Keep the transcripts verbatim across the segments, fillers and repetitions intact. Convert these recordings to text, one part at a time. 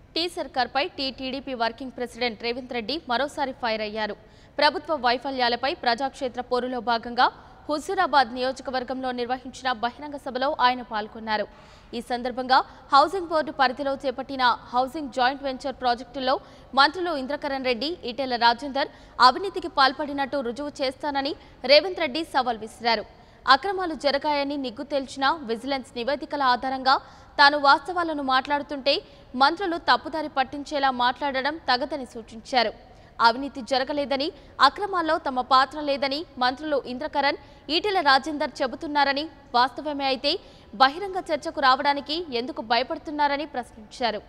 Tea సర్కార్పై T TDP working president Revanth Reddy మరోసారి fire అయ్యారు. ప్రభుత్వ వైఫల్యాలపై ప్రజాక్షేత్ర పోరులో భాగంగా హుజూరాబాద్ నియోజకవర్గంలో నిర్వహించిన బహిరంగ సభలో ఆయన పాల్గొన్నారు. ఈ సందర్భంగా హౌసింగ్ బోర్డు పరిధిలో చేపట్టిన హౌసింగ్ జాయింట్ వెంచర్ ప్రాజెక్టుల్లో మంత్రులు ఇంద్రకరణ్ రెడ్డి, ఈటెల రాజేందర్ అవినీతికి పాల్పడినట్టు రుజువు చేస్తానని రేవంత్ రెడ్డి సవాల్ విసిరారు. అక్రమాలు జరగాయని నిగ్గు తేల్చిన విజిలెన్స్ నివేదికల ఆధారంగా తాను వాస్తవాలను మాట్లాడుతుంటే మంత్రులు తప్పుదారి పట్టించేలా మాట్లాడడం తగదని సూచించారు. అవినీతి జరగలేదని, అక్రమాల్లో తమ పాత్ర లేదని మంత్రులు ఇంద్రకరణ్, ఈటెల రాజేందర్ చెబుతున్నారని, వాస్తవమే అయితే బహిరంగ చర్చకు రావడానికి ఎందుకు భయపడుతున్నారని ప్రశ్నించారు.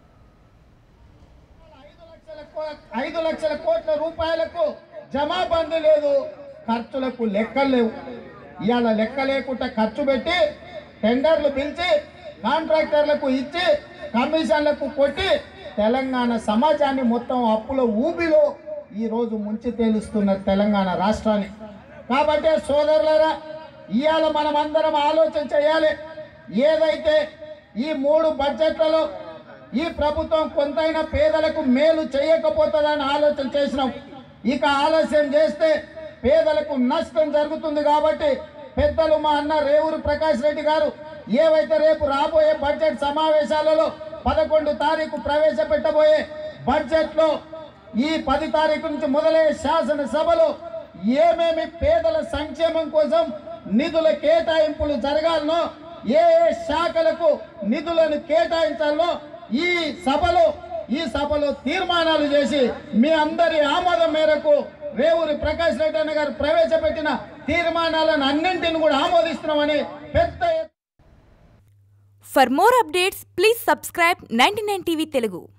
ఐదు లక్షల కోట్ల రూపాయలకు జమాబందీ లేదు, ఖర్చులకు లెక్కలు లేవు. ఇవాళ లెక్క లేకుండా ఖర్చు పెట్టి టెండర్లు పిలిచి కాంట్రాక్టర్లకు ఇచ్చి కమిషన్లకు కొట్టి తెలంగాణ సమాజాన్ని మొత్తం అప్పుల ఊబిలో ఈరోజు ముంచి తేలుస్తున్న తెలంగాణ రాష్ట్రాన్ని. కాబట్టి సోదరులారా, ఇవాళ మనం అందరం ఆలోచన చేయాలి. ఏదైతే ఈ మూడు బడ్జెట్లలో ఈ ప్రభుత్వం కొంతైనా పేదలకు మేలు చేయకపోతుందని ఆలోచన చేసినాం. ఇక ఆలస్యం చేస్తే పేదలకు నష్టం జరుగుతుంది. కాబట్టి పెద్దలు మా అన్న రేవూరు ప్రకాష్ రెడ్డి గారు ఏవైతే రేపు రాబోయే బడ్జెట్ సమావేశాలలో పదకొండు తారీఖు ప్రవేశపెట్టబోయే బడ్జెట్లో ఈ పది తారీఖు నుంచి మొదలయ్యే శాసనసభలో ఏమేమి పేదల సంక్షేమం కోసం నిధుల కేటాయింపులు జరగాలనో, ఏ ఏ శాఖలకు నిధులను కేటాయించాలనో ఈ సభలో ఈ సభలో తీర్మానాలు చేసి మీ అందరి ఆమోదం మేరకు రేవూరి ప్రకాష్ రెడ్డి అన్న గారు ప్రవేశపెట్టిన తీర్మానాలను అన్నింటిని కూడా ఆమోదిస్తున్నామని పెద్ద. For more updates, please subscribe ninety-nine T V Telugu.